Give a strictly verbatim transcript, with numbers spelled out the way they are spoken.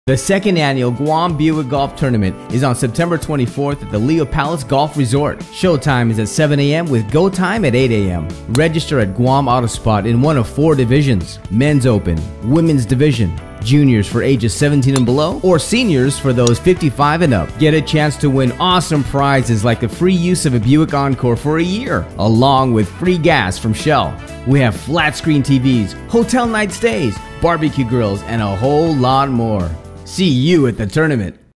The second annual Guam Buick Golf Tournament is on September twenty-fourth at the Leo Palace Golf Resort. Showtime is at seven A M with go time at eight A M Register at Guam Autospot in one of four divisions: Men's Open, Women's Division, Juniors for ages seventeen and below, or Seniors for those fifty-five and up. Get a chance to win awesome prizes like the free use of a Buick Encore for a year, along with free gas from Shell. We have flat screen T Vs, hotel night stays, barbecue grills, and a whole lot more. See you at the tournament.